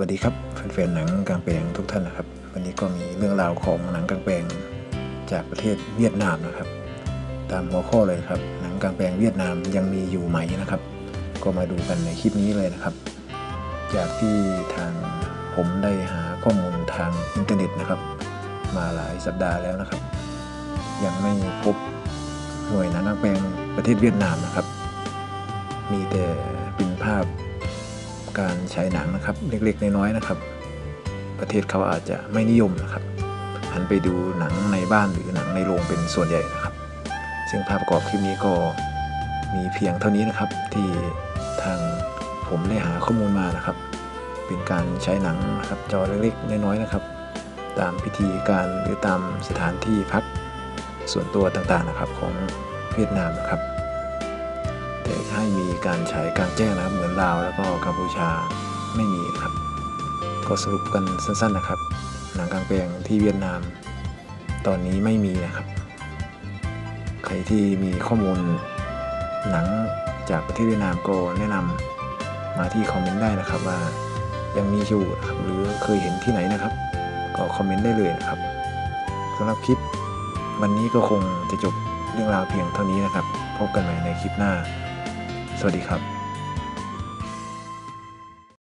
วัสดีครับแฟนๆหนังกลางแปลงทุกท่านนะครับวันนี้ก็มีเรื่องราวของหนังกลางแปลงจากประเทศเวียดนามนะครับตามหัวข้อเลยครับหนังกลางแปลงเวียดนามยังมีอยู่ไหมนะครับก็มาดูกันในคลิปนี้เลยนะครับจากที่ทางผมได้หาข้อมูลทางอินเทอร์เน็ตนะครับมาหลายสัปดาห์แล้วนะครับยังไม่พบหน่วยหนังกลางแปลงประเทศเวียดนามนะครับมีแต่เป็นภาพการฉายหนังนะครับเล็กๆน้อยๆนะครับประเทศเขาอาจจะไม่นิยมนะครับหันไปดูหนังในบ้านหรือหนังในโรงเป็นส่วนใหญ่นะครับซึ่งภาพประกอบคลิปนี้ก็มีเพียงเท่านี้นะครับที่ทางผมได้หาข้อมูลมานะครับเป็นการใช้หนังนะครับจอเล็กๆน้อยๆนะครับตามพิธีการหรือตามสถานที่พักส่วนตัวต่างๆนะครับของเวียดนามนะครับแต่ให้มีการฉายกลางแจ้งนะครับเหมือนลาวแล้วก็กัมพูชาไม่มีนะครับก็สรุปกันสั้นๆนะครับหนังกลางแปลงที่เวียดนามตอนนี้ไม่มีนะครับใครที่มีข้อมูลหนังจากประเทศเวียดนามก็แนะนำมาที่คอมเมนต์ได้นะครับว่ายังมีอยู่นะครับหรือเคยเห็นที่ไหนนะครับก็คอมเมนต์ได้เลยนะครับสำหรับคลิปวันนี้ก็คงจะจบเรื่องราวเพียงเท่านี้นะครับพบกันใหม่ในคลิปหน้าสวัสดีครับ